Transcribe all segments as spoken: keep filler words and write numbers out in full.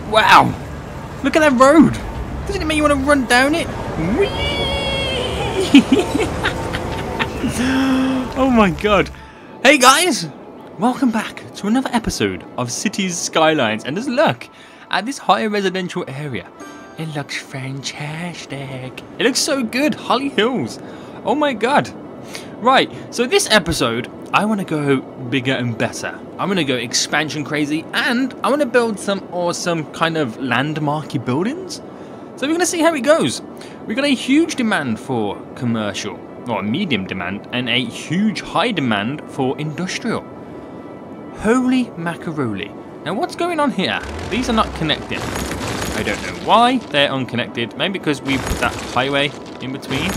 Wow! Look at that road! Doesn't it make you want to run down it? Whee! Oh my god. Hey guys! Welcome back to another episode of Cities Skylines. And just look at this high residential area. It looks fantastic. It looks so good. Holly Hills. Oh my god. Right, so this episode, I want to go bigger and better. I'm going to go expansion crazy, and I want to build some awesome kind of landmarky buildings. So we're going to see how it goes. We've got a huge demand for commercial, or medium demand, and a huge high demand for industrial. Holy macaroni. Now what's going on here? These are not connected. I don't know why they're unconnected. Maybe because we put that highway in between.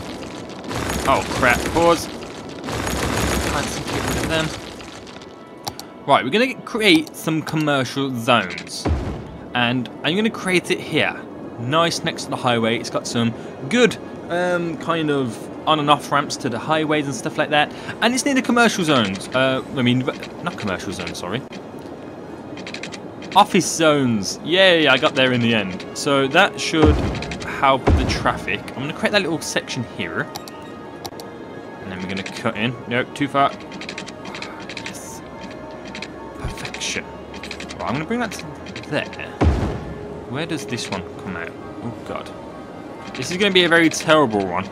Oh crap, pause. Can't seem to get rid of them. Right, we're going to create some commercial zones. And I'm going to create it here. Nice next to the highway. It's got some good um, kind of on and off ramps to the highways and stuff like that. And it's near the commercial zones. Uh, I mean, not commercial zones, sorry. Office zones. Yay, I got there in the end. So that should help the traffic. I'm going to create that little section here. And then we're going to cut in. Nope, too far. Yes. Perfection. Right, I'm going to bring that to there. Where does this one come out? Oh, God. This is going to be a very terrible one.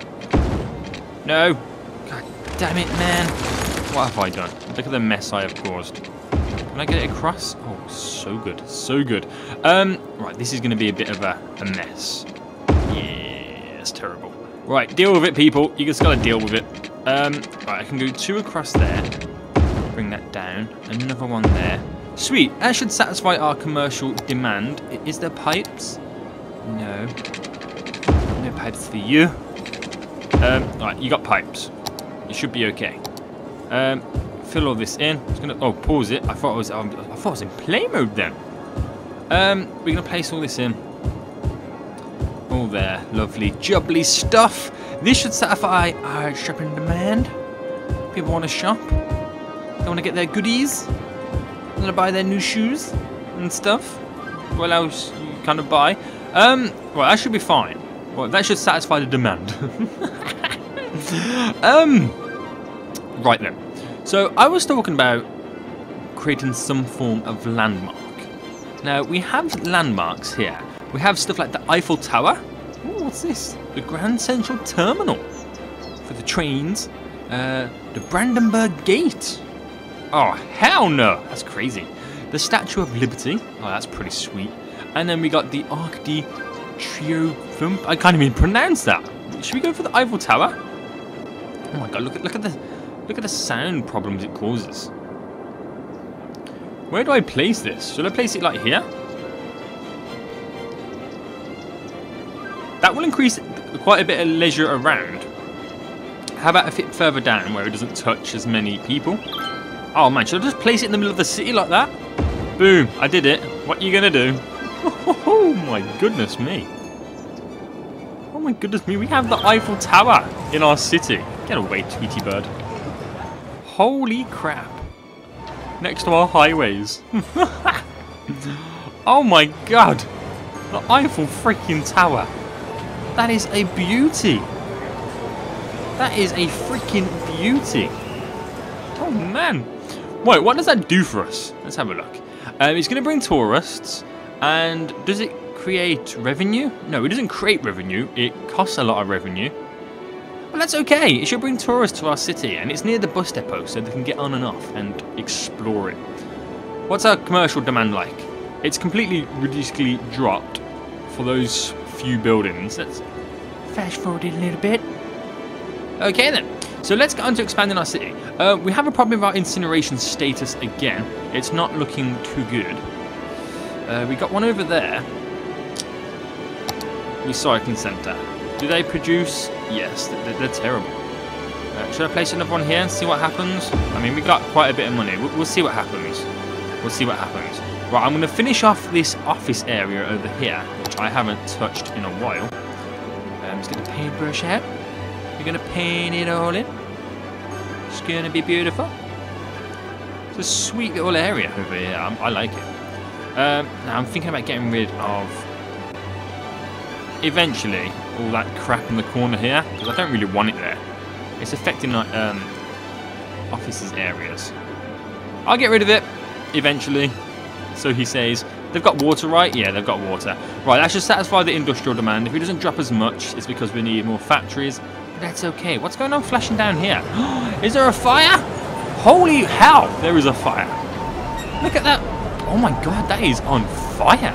No. God damn it, man. What have I done? Look at the mess I have caused. Can I get it across? Oh, so good. So good. Um, right, this is going to be a bit of a, a mess. Yeah, it's terrible. Right, deal with it, people. You just got to deal with it. Um, right, I can go two across there. Bring that down. Another one there. Sweet. That should satisfy our commercial demand. Is there pipes? No. No pipes for you. Um, right, you got pipes. It should be okay. Um, fill all this in. It's gonna. Oh, pause it. I thought I was. Um, I thought I was in play mode then. Um, we're gonna place all this in. All there, lovely, jubbly stuff. This should satisfy our shopping demand. People want to shop. They want to get their goodies. They want to buy their new shoes and stuff. What else you kind of buy? Um, well, that should be fine. Well, that should satisfy the demand. um, right then. So I was talking about creating some form of landmark. Now we have landmarks here. We have stuff like the Eiffel Tower. Ooh, what's this? The Grand Central Terminal for the trains. Uh, the Brandenburg Gate. Oh, hell no. That's crazy. The Statue of Liberty. Oh, that's pretty sweet. And then we got the Arc de Triomphe. I can't even pronounce that. Should we go for the Eiffel Tower? Oh my god, look at look at the look at the sound problems it causes. Where do I place this? Should I place it like here? That will increase quite a bit of leisure around. How about a bit further down where it doesn't touch as many people? Oh man, should I just place it in the middle of the city like that? Boom, I did it. What are you gonna do? Oh my goodness me. Oh my goodness me, we have the Eiffel Tower in our city. Get away, Tweety Bird. Holy crap. Next to our highways. Oh my god. The Eiffel freaking Tower. That is a beauty. That is a freaking beauty. Oh man. Wait, what does that do for us? Let's have a look. Um, it's going to bring tourists. And does it create revenue? No, it doesn't create revenue. It costs a lot of revenue. But that's okay. It should bring tourists to our city. And it's near the bus depot so they can get on and off and explore it. What's our commercial demand like? It's completely ridiculously dropped for those few buildings. Let's fast forward it a little bit. Okay then. So let's get on to expanding our city. Uh, we have a problem with our incineration status again. It's not looking too good. Uh, we got one over there. Recycling centre. Do they produce? Yes, they're, they're terrible. Uh, should I place another one here and see what happens? I mean, we got quite a bit of money. We'll, we'll see what happens. We'll see what happens. Right, I'm going to finish off this office area over here, which I haven't touched in a while. Um, let's get the paintbrush out. We're going to paint it all in. It's going to be beautiful. It's a sweet little area over here. I, I like it. Um, now I'm thinking about getting rid of, eventually, all that crap in the corner here, because I don't really want it there. It's affecting like um, offices areas. I'll get rid of it eventually. So he says. They've got water, right? Yeah, they've got water. Right, that should satisfy the industrial demand. If it doesn't drop as much, it's because we need more factories. But that's okay. What's going on flashing down here? Is there a fire? Holy hell, there is a fire. Look at that. Oh my god, that is on fire.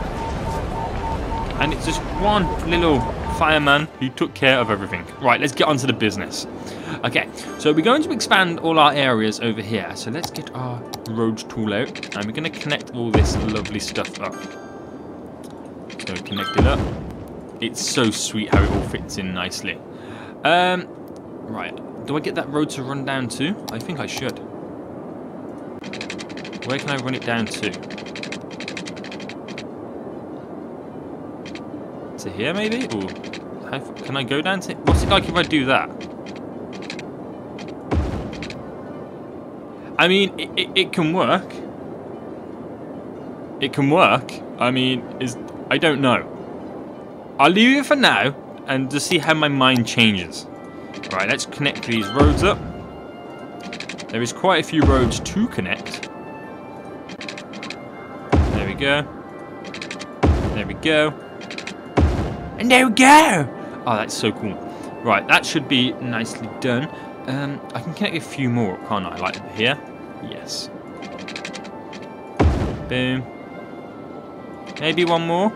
And it's just one little fireman who took care of everything. Right, let's get on to the business. Okay, so we're going to expand all our areas over here. So let's get our roads tool out. And we're going to connect all this lovely stuff up. So connect it up. It's so sweet how it all fits in nicely. Um, right, do I get that road to run down to? I think I should. Where can I run it down to? To here maybe? Or how, can I go down to... What's it like if I do that? I mean, it, it, it can work. It can work. I mean, is I don't know. I'll leave it for now and just see how my mind changes. Right, let's connect these roads up. There is quite a few roads to connect. There we go. There we go. And there we go! Oh, that's so cool. Right, that should be nicely done. Um, I can connect a few more, can't I? Like here? Yes. Boom. Maybe one more?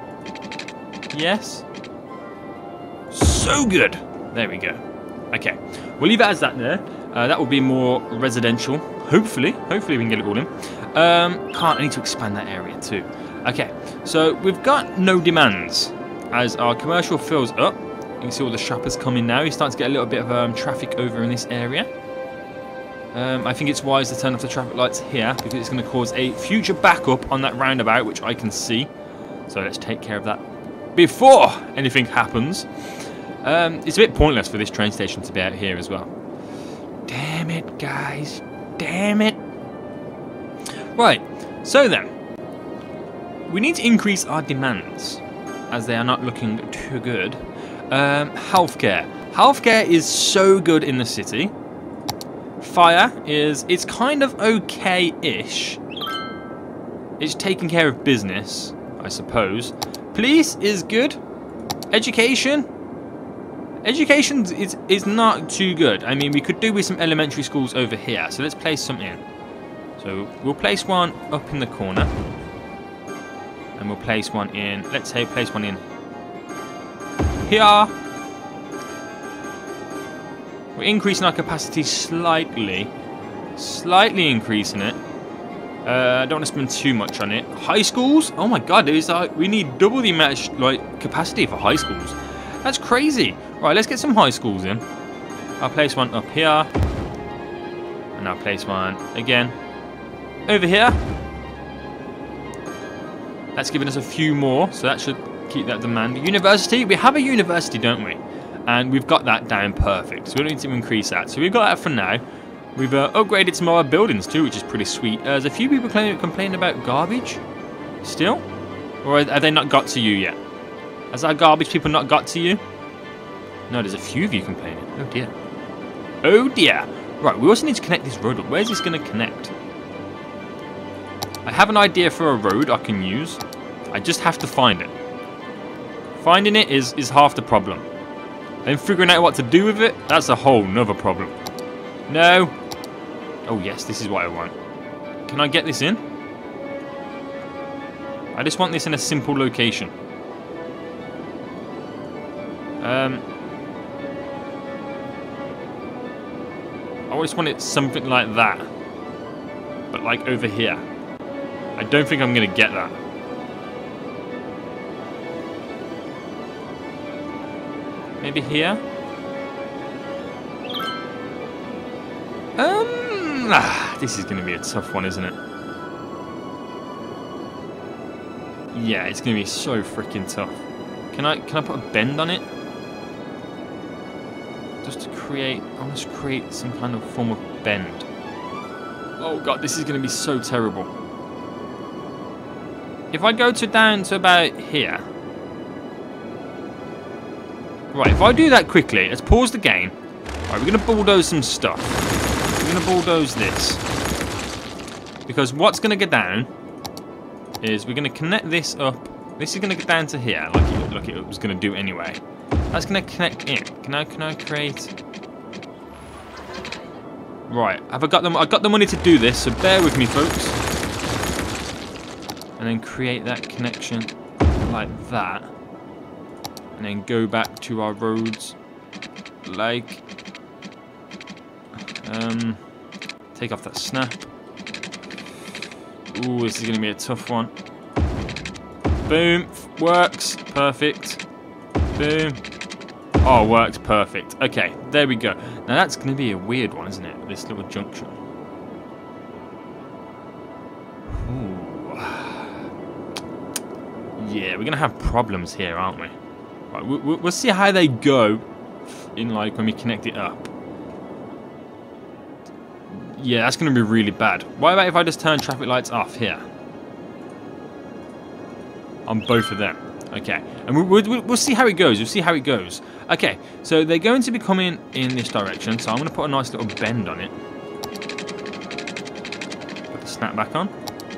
Yes? So good! There we go. Okay, we'll leave it as that there. Uh, that will be more residential. Hopefully. Hopefully we can get it all in. Um, can't, I need to expand that area too. Okay, so we've got no demands. As our commercial fills up, you can see all the shoppers coming now. You're starting to get a little bit of um, traffic over in this area. Um, I think it's wise to turn off the traffic lights here because it's going to cause a future backup on that roundabout, which I can see. So let's take care of that before anything happens. Um, it's a bit pointless for this train station to be out here as well. Damn it, guys. Damn it. Right, so then. We need to increase our demands, as they are not looking too good. Um, healthcare. Healthcare is so good in the city. Fire is, it's kind of okay-ish. It's taking care of business, I suppose. Police is good. Education. Education is, is not too good. I mean, we could do with some elementary schools over here. So let's place some in. So we'll place one up in the corner. And we'll place one in, let's say place one in here. We're increasing our capacity slightly. Slightly increasing it. Uh, I don't want to spend too much on it. High schools? Oh my god, there's like, we need double the amount of like, capacity for high schools. That's crazy. Right, let's get some high schools in. I'll place one up here. And I'll place one again over here. That's given us a few more, so that should keep that demand. University, we have a university, don't we? And we've got that down perfect, so we don't need to increase that. So we've got that for now. We've uh, upgraded some of our buildings too, which is pretty sweet. Uh, there's a few people claiming, complaining about garbage still, or are they not got to you yet? Has our garbage people not got to you? No, there's a few of you complaining. Oh dear. Oh dear. Right, we also need to connect this road up. Where's this going to connect? I have an idea for a road I can use. I just have to find it. Finding it is, is half the problem. Then figuring out what to do with it, that's a whole nother problem. No. Oh yes, this is what I want. Can I get this in? I just want this in a simple location. Um, I always want it something like that. But like over here. I don't think I'm going to get that. Maybe here? Um, ah, this is going to be a tough one, isn't it? Yeah, it's going to be so freaking tough. Can I can I put a bend on it? Just to create, I want to create some kind of form of bend. Oh god, this is going to be so terrible. if I go to down to about here. Right, if I do that quickly, let's pause the game. Right, we're going to bulldoze some stuff. We're going to bulldoze this. Because what's going to get down is we're going to connect this up. This is going to get down to here, like it, like it was going to do anyway. That's going to connect in. Can I, can I create... Right, have I got them? I got the money to do this, so bear with me, folks. And then create that connection like that. And then go back to our roads like... Um, take off that snap. Ooh, this is going to be a tough one. Boom, works, perfect. Boom. Oh, works, perfect. Okay, there we go. Now that's going to be a weird one, isn't it? This little junction. Ooh. Yeah, we're going to have problems here, aren't we? Right, we'll, we'll see how they go in like when we connect it up. Yeah, that's going to be really bad. What about if I just turn traffic lights off here? On both of them. Okay, and we'll, we'll, we'll see how it goes. We'll see how it goes. Okay, so they're going to be coming in this direction, so I'm going to put a nice little bend on it. Put the snap back on.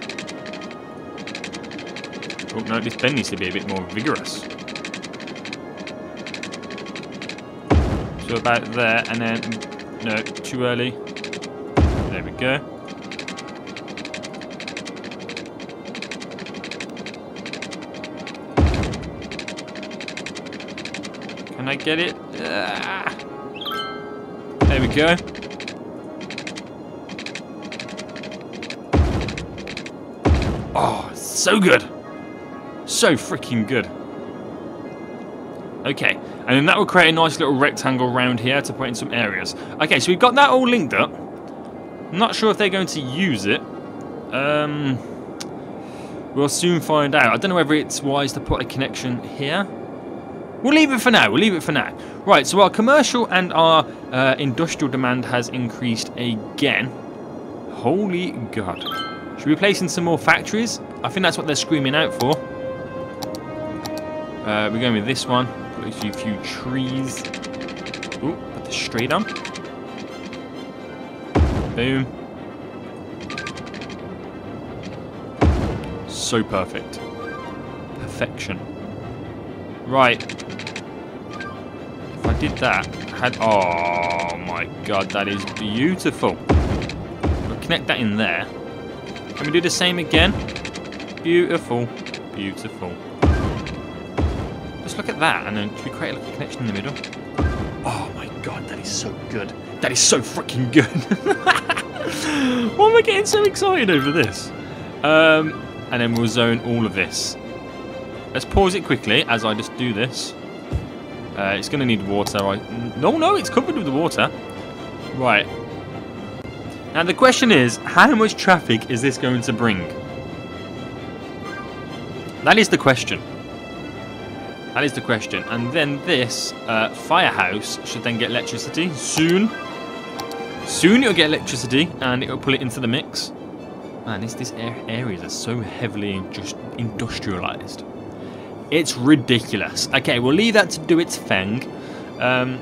Oh, no, this bend needs to be a bit more vigorous. So about there, and then, no, too early. There we go. Can I get it? Ah. There we go. Oh, so good. So freaking good. Okay, and then that will create a nice little rectangle around here to put in some areas. Okay, so we've got that all linked up. I'm not sure if they're going to use it. Um, we'll soon find out. I don't know whether it's wise to put a connection here. We'll leave it for now. We'll leave it for now. Right, so our commercial and our uh, industrial demand has increased again. Holy God. Should we place in some more factories? I think that's what they're screaming out for. Uh, we're going with this one. Put a few, few trees. Ooh, put this straight on. Boom. So perfect. Perfection. Right. If I did that, had oh my God, that is beautiful. We'll connect that in there. Can we do the same again? Beautiful, beautiful. Just look at that, and then should we create like a connection in the middle? Oh my God, that is so good. That is so freaking good. Why am I getting so excited over this? Um, and then we'll zone all of this. Let's pause it quickly as I just do this. Uh, it's going to need water. I, no, no, it's covered with the water. Right. Now the question is, how much traffic is this going to bring? That is the question. That is the question. And then this uh, firehouse should then get electricity soon. Soon it'll get electricity and it'll pull it into the mix. Man, this, this areas are so heavily just industrialized. It's ridiculous. Okay, we'll leave that to do its thing. Um,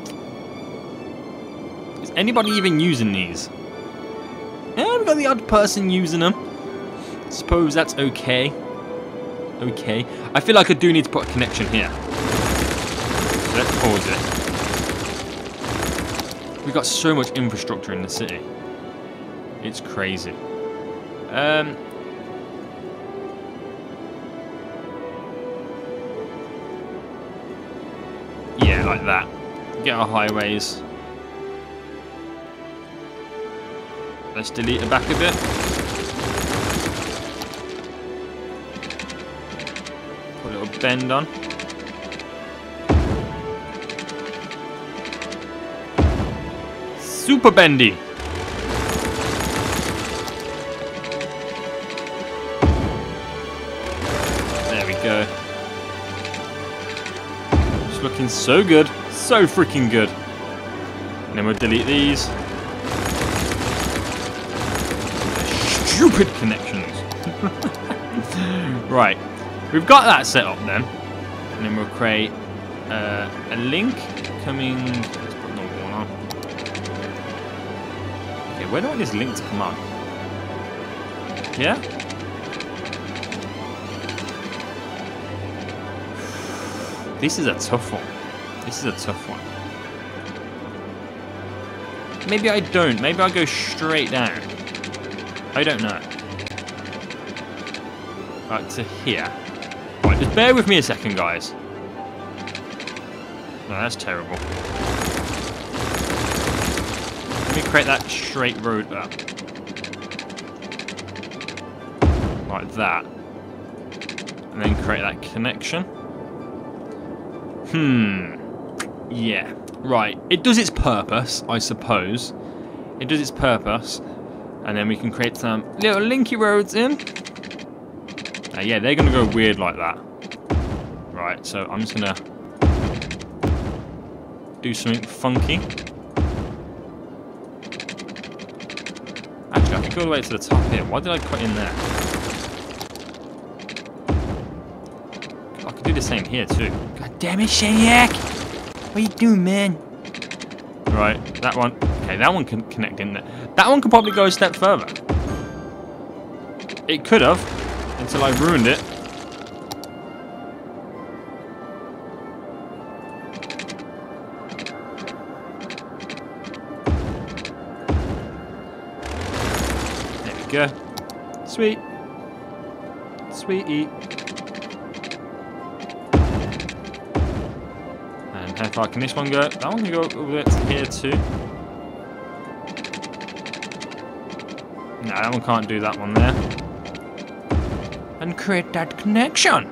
is anybody even using these? Yeah, we've got the odd person using them. Suppose that's okay. Okay. I feel like I do need to put a connection here. So let's pause it. We've got so much infrastructure in the city. It's crazy. Um... Yeah, like that. Get our highways. Let's delete it back a bit. Put a little bend on. Super bendy. There we go. It's looking so good. So freaking good. And then we'll delete these. Stupid connections. Right, we've got that set up then. And then we'll create uh, a link coming... Let's put another one on. Okay, where do I want this link to come on? Yeah? This is a tough one. This is a tough one. Maybe I don't. Maybe I'll go straight down. I don't know. Right, to here. Right, just bear with me a second, guys. No, that's terrible. Let me create that straight road up. Like that. And then create that connection. Hmm. Yeah. Right. It does its purpose, I suppose. It does its purpose. And then we can create some little linky roads in. Uh, yeah, they're going to go weird like that. Right, so I'm just going to do something funky. Actually, I could go all the way to the top here. Why did I cut in there? I could do the same here too. God damn it, Shaniac! What are you doing, man? Right, that one. Okay, that one can connect in there. That one could probably go a step further. It could have, until I ruined it. There we go. Sweet. Sweetie. And how far can this one go? That one can go over to here too. No, that one can't do that one there. And create that connection.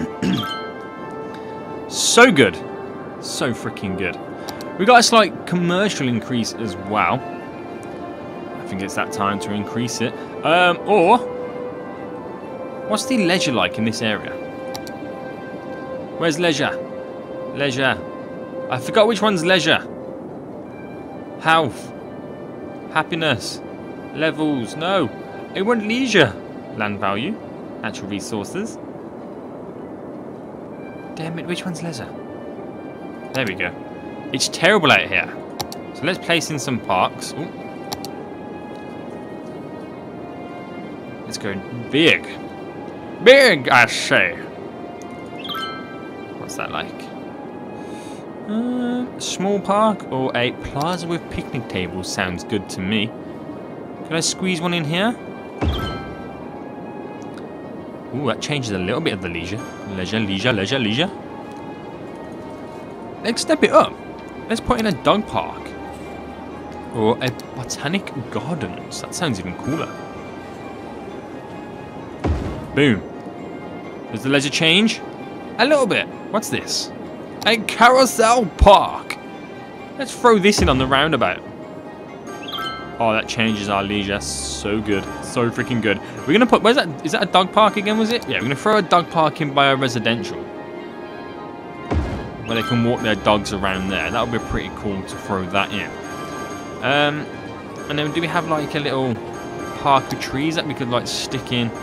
So good. So freaking good. We got a slight commercial increase as well. I think it's that time to increase it. Um, or, what's the leisure like in this area? Where's leisure? Leisure. I forgot which one's leisure. Health. Happiness. Levels. No. I want leisure. Land value. Natural resources. Damn it, which one's leisure? There we go. It's terrible out here. So let's place in some parks. Ooh. Let's go big. Big, I say. What's that like? Uh, a small park or a plaza with picnic tables sounds good to me. Can I squeeze one in here? Ooh, that changes a little bit of the leisure. Leisure, leisure, leisure, leisure. Let's step it up. Let's put in a dog park. Or a botanic gardens. That sounds even cooler. Boom. Does the leisure change? A little bit. What's this? A carousel park. Let's throw this in on the roundabout. Oh, that changes our leisure. So good. So freaking good. We're going to put... Where's that? Is that a dog park again, was it? Yeah, we're going to throw a dog park in by a residential. Where they can walk their dogs around there. That would be pretty cool to throw that in. Um, and then do we have like a little park with trees that we could like stick in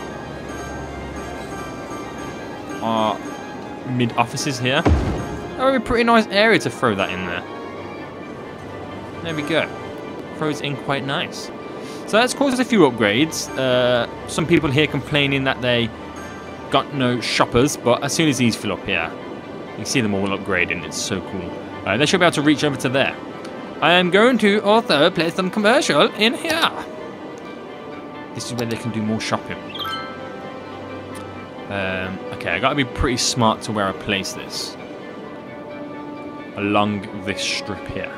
our mid-offices here? That would be a pretty nice area to throw that in there. There we go. Throws in quite nice. So that's caused us a few upgrades. Uh, some people here complaining that they got no shoppers, but as soon as these fill up here, you can see them all upgrading. It's so cool. Uh, they should be able to reach over to there. I am going to also place some commercial in here. This is where they can do more shopping. Um, okay, I got to be pretty smart to where I place this. Along this strip here.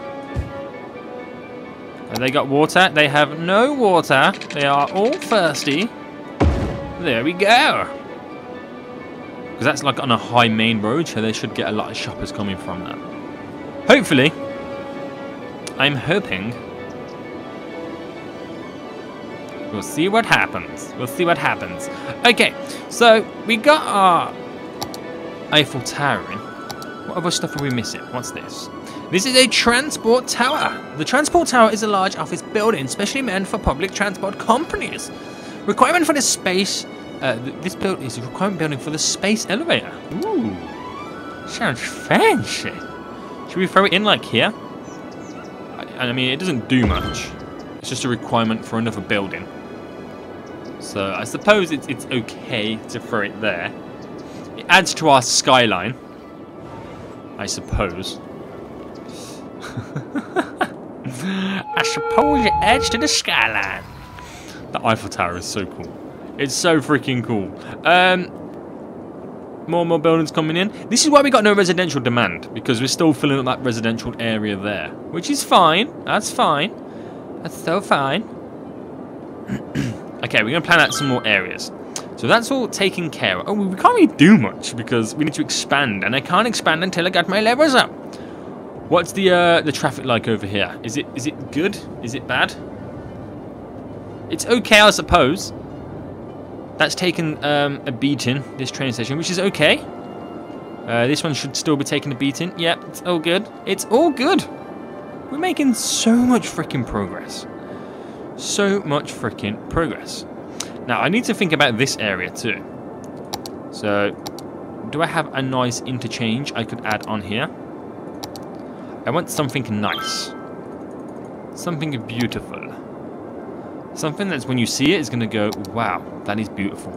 Have they got water? They have no water. They are all thirsty. There we go. Because that's like on a high main road, so they should get a lot of shoppers coming from that. Hopefully. I'm hoping. We'll see what happens. We'll see what happens. Okay, so we got our Eiffel Tower in. What other stuff are we missing? What's this? This is a transport tower. The transport tower is a large office building specially meant for public transport companies. Requirement for this space Uh, th this build is a requirement building for the space elevator. Ooh, sounds fancy. Should we throw it in like here? I, I mean, it doesn't do much. It's just a requirement for another building. So I suppose it's, it's okay to throw it there. It adds to our skyline, I suppose. I suppose it adds to the skyline. The Eiffel Tower is so cool. It's so freaking cool. Um, more and more buildings coming in. This is why we got no residential demand, because we're still filling up that residential area there, which is fine. That's fine. That's so fine. Okay, we're going to plan out some more areas. So that's all taken care of. Oh, we can't really do much because we need to expand, and I can't expand until I got my levels up. What's the uh, the traffic like over here? Is it is it good? Is it bad? It's okay, I suppose. That's taken um, a beating, this train station, which is okay. Uh, this one should still be taking a beating. Yep, it's all good. It's all good. We're making so much freaking progress. So much freaking progress. Now, I need to think about this area too. So, do I have a nice interchange I could add on here? I want something nice. Something beautiful. Something that's when you see it is going to go, wow, that is beautiful.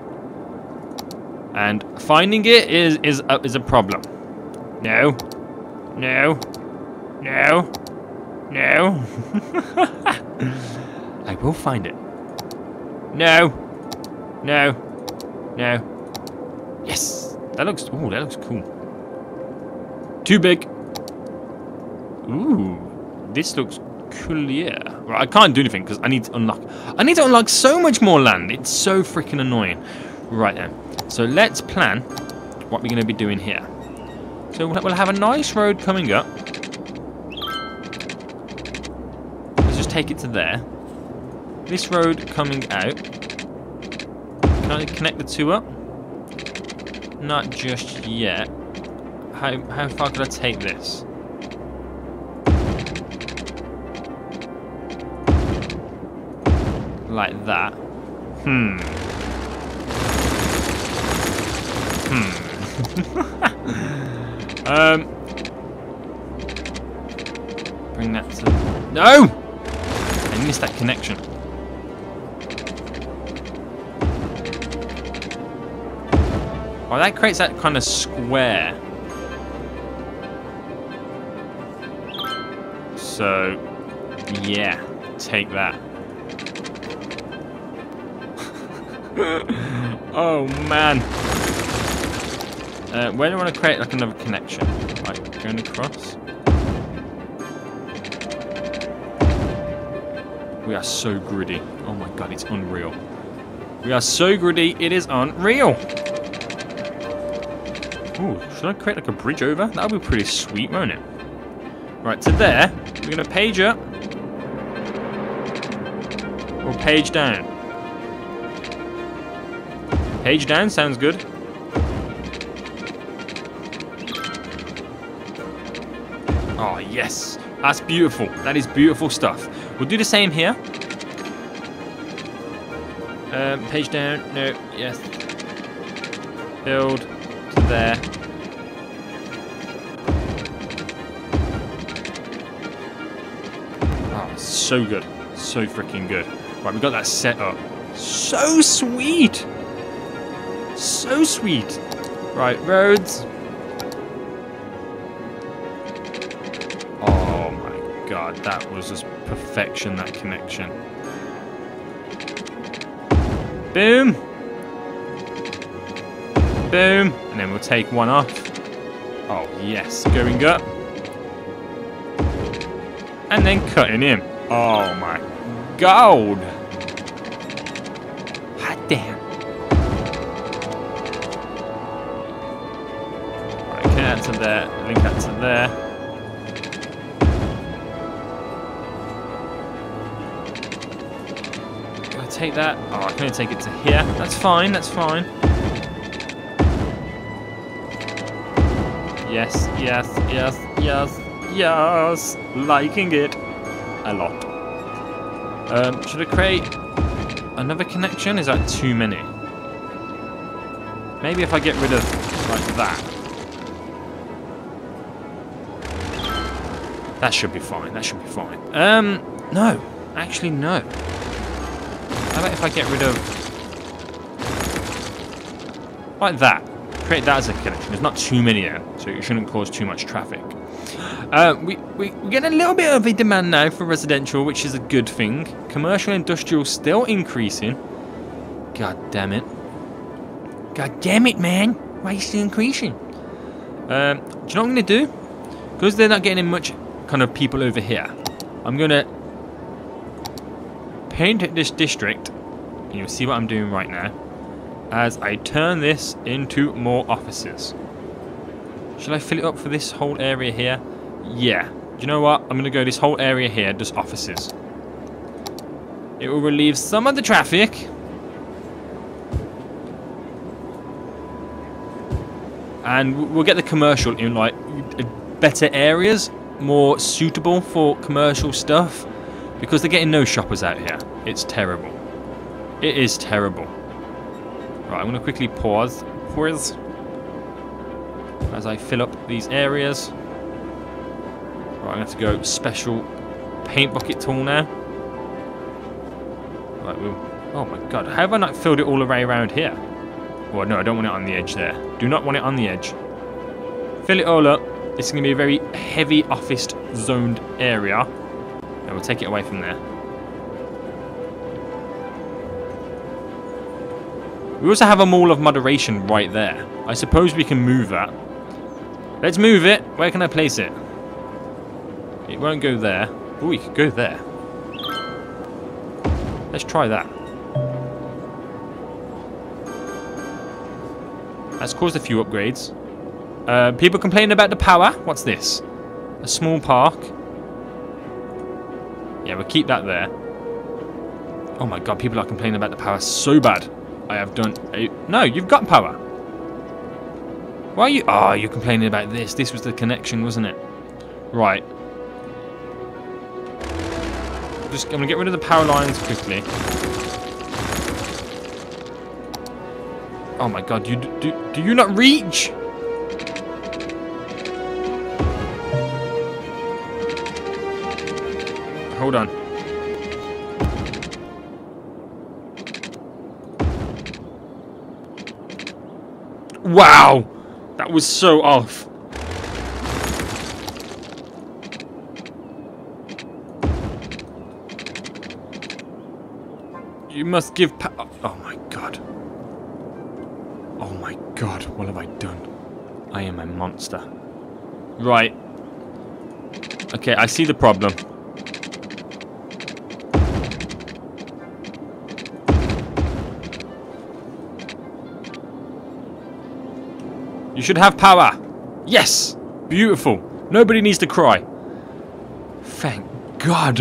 And finding it is, is, a, is a problem. No. No. No. No. I will find it. No. No. No. Yes. That looks, ooh, that looks cool. Too big. Ooh. This looks clear. Right, I can't do anything because I need to unlock. I need to unlock so much more land. It's so freaking annoying. Right then. So let's plan what we're going to be doing here. So we'll have a nice road coming up. Let's just take it to there. This road coming out. Can I connect the two up? Not just yet. How, how far could I take this? Like that. Hmm. Hmm. um. Bring that to... No! I missed that connection. Oh, that creates that kind of square. So, yeah. Take that. Oh man. Uh, where do I want to create like another connection? Like going across? We are so gritty. Oh my god, it's unreal. We are so gritty, it is unreal. Ooh, should I create like a bridge over? That would be pretty sweet, won't it? Right, to there, we're going to page up. Or page down. Page down sounds good. Oh, yes. That's beautiful. That is beautiful stuff. We'll do the same here. Um, page down. No. Yes. Build to there. Oh, so good. So freaking good. Right, we got that set up. So sweet. So sweet. Right, roads. Oh my god, that was just perfection, that connection. Boom. Boom. And then we'll take one off. Oh, yes. Going up. And then cutting in. Oh my god. Hot damn. That to there, link that to there. Can I take that? Oh, I can only take it to here. That's fine, that's fine. Yes, yes, yes, yes, yes. Liking it a lot. Um, should I create another connection? Is that too many? Maybe if I get rid of like that. That should be fine. That should be fine. Um, no. Actually, no. How about if I get rid of like that? Create that as a connection. There's not too many there, so it shouldn't cause too much traffic. Uh, we, we, we're getting a little bit of a demand now for residential, which is a good thing. Commercial and industrial still increasing. God damn it. God damn it, man. Why are you still increasing? Um, do you know what I'm going to do? Because they're not getting much kind of people over here, I'm going to paint this district, and you'll see what I'm doing right now, as I turn this into more offices. Should I fill it up for this whole area here? Yeah. Do you know what? I'm going to go this whole area here, just offices. It will relieve some of the traffic. And we'll get the commercial in like better areas, more suitable for commercial stuff, because they're getting no shoppers out here. It's terrible. It is terrible. Right, I'm going to quickly pause, pause as I fill up these areas. Right, I'm going to have to go special paint bucket tool now. Right, we'll, oh my god, how have I not filled it all the way around here? Well, no, I don't want it on the edge there. Do not want it on the edge. Fill it all up. It's going to be a very heavy office zoned area. And we'll take it away from there. We also have a mall of moderation right there. I suppose we can move that. Let's move it. Where can I place it? It won't go there. Oh, we could go there. Let's try that. That's caused a few upgrades. Uh, people complaining about the power. What's this? A small park. Yeah, we'll keep that there. Oh my god, people are complaining about the power so bad. I have done a... No, you've got power. Why are you... Oh, you're complaining about this. This was the connection, wasn't it? Right. Just, I'm going to get rid of the power lines quickly. Oh my god, you do, do you not reach? Hold on. Wow! That was so off. You must give pa- Oh my god. Oh my god, what have I done? I am a monster. Right. Okay, I see the problem. You should have power. Yes! Beautiful. Nobody needs to cry. Thank God.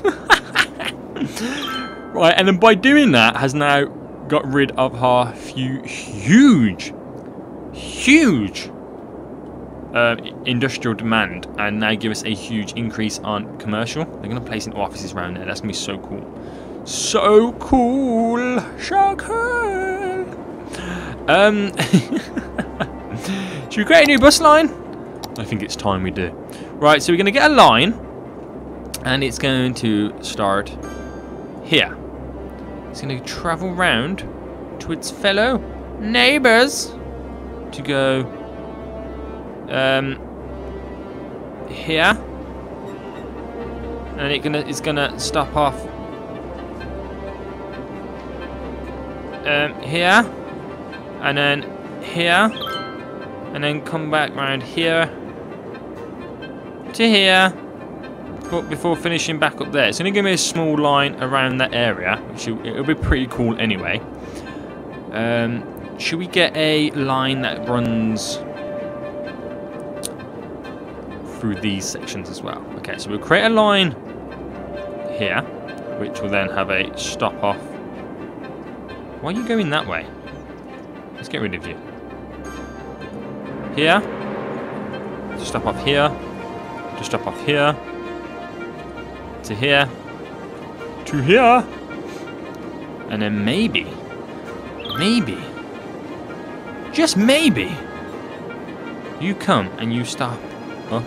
Right, and then by doing that, has now got rid of our few huge, huge uh, industrial demand, and now give us a huge increase on commercial. They're going to place in offices around there. That's going to be so cool. So cool. So cool. Um, should we create a new bus line? I think it's time we do. Right, so we're going to get a line, and it's going to start here. It's going to travel round to its fellow neighbors to go um, here, and it gonna it's gonna stop off um, here, and then here, and then come back round here to here, but before finishing back up there. It's going to give me a small line around that area, which it'll be pretty cool anyway. Um, should we get a line that runs through these sections as well? Okay, so we'll create a line here, which will then have a stop off. Why are you going that way? Let's get rid of you. Here, to stop off here, to stop off here, to here, to here, and then maybe, maybe, just maybe, you come and you stop up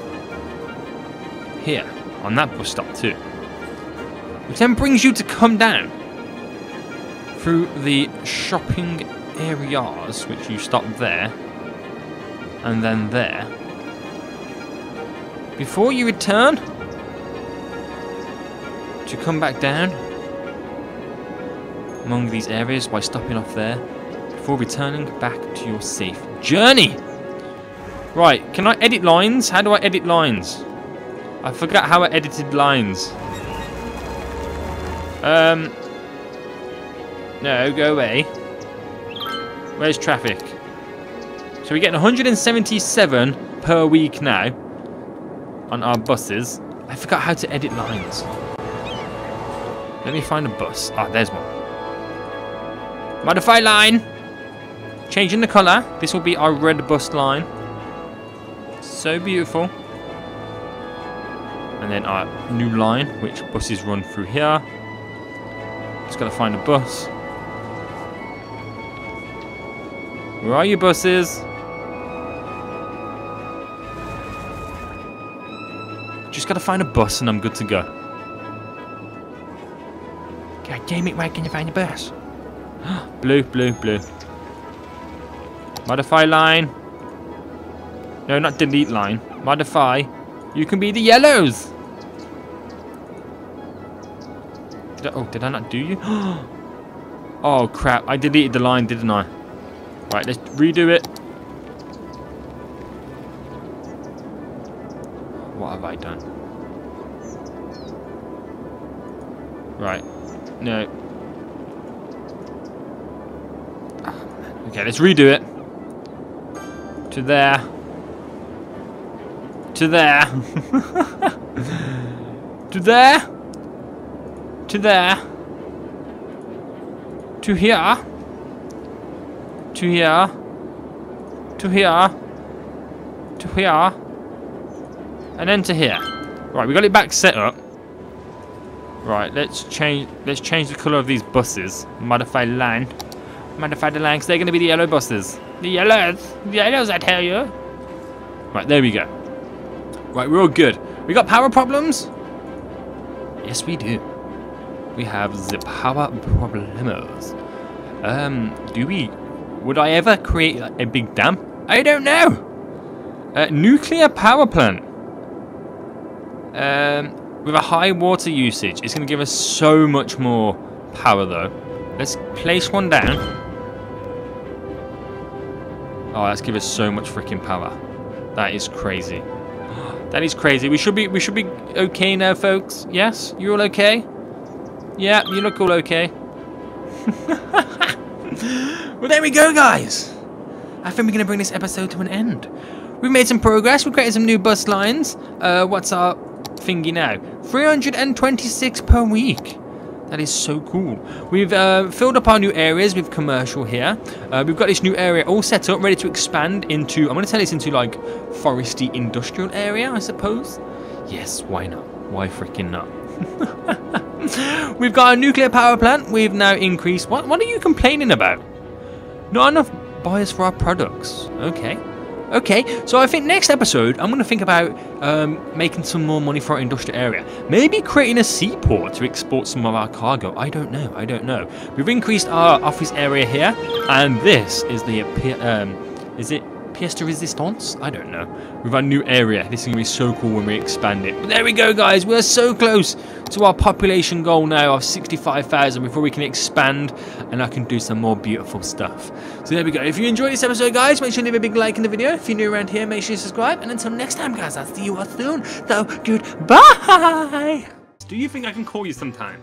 here on that bus stop too. Which then brings you to come down through the shopping areas, which you stop there and then there. Before you return to come back down among these areas by stopping off there before returning back to your safe journey. Right, can I edit lines? How do I edit lines? I forgot how I edited lines. Um, no, go away. Where's traffic? So we're getting one hundred seventy-seven per week now on our buses. I forgot how to edit lines. Let me find a bus. Ah, there's one. Modify line. Changing the colour. This will be our red bus line. So beautiful. And then our new line, which buses run through here. Just gotta find a bus. Where are you, buses? Just gotta find a bus and I'm good to go. God damn it, where can you find a bus? Blue, blue, blue. Modify line. No, not delete line. Modify. You can be the yellows. Did I, oh, did I not do you? Oh, crap. I deleted the line, didn't I? Right, let's redo it. What have I done? Right. No. Okay, let's redo it. To there. To there. To there. To there. To here. To here. To here. To here. And then to here. Right, we got it back set up. Right, let's change let's change the colour of these buses. Modify line. Modify the line, because they're going to be the yellow buses. The yellows. The yellows, I tell you. Right, there we go. Right, we're all good. We got power problems? Yes, we do. We have the power problemos. Um, do we... Would I ever create a big dam? I don't know. Uh, nuclear power plant. Um, with a high water usage. It's going to give us so much more power, though. Let's place one down. Oh, that's give us so much freaking power. That is crazy. That is crazy. We should be we should be okay now, folks. Yes? You all okay? Yeah, you look all okay. Well, there we go, guys. I think we're going to bring this episode to an end. We've made some progress. We've created some new bus lines. Uh, what's our thingy now? three hundred twenty-six per week. That is so cool. We've uh, filled up our new areas with commercial here. Uh, we've got this new area all set up, ready to expand into, I'm going to turn this into like foresty industrial area, I suppose. Yes, why not? Why freaking not? We've got a nuclear power plant. We've now increased. What, what are you complaining about? Not enough buyers for our products. Okay. Okay, so I think next episode, I'm going to think about um, making some more money for our industrial area. Maybe creating a seaport to export some of our cargo. I don't know, I don't know. We've increased our office area here, and this is the, um, is it pièce de résistance? I don't know. With our new area, this is going to be so cool when we expand it. But there we go, guys, we're so close to our population goal now of sixty-five thousand before we can expand and I can do some more beautiful stuff. So there we go. If you enjoyed this episode, guys, make sure you leave a big like in the video. If you're new around here, make sure you subscribe. And until next time, guys, I'll see you all soon. So, goodbye. Do you think I can call you sometime?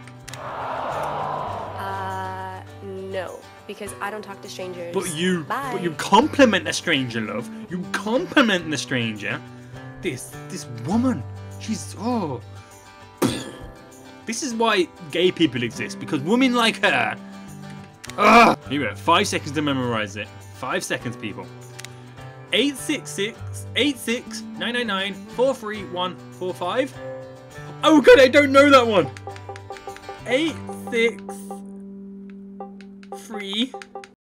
Uh, no. Because I don't talk to strangers. But you, Bye. but you compliment the stranger, love. You compliment the stranger. This, this woman, she's oh. This is why gay people exist, because women like her. Ugh. Here we go. Five seconds to memorize it. Five seconds, people. Eight six six eight six nine nine nine four three one four five. Oh god, I don't know that one. Eight six. Three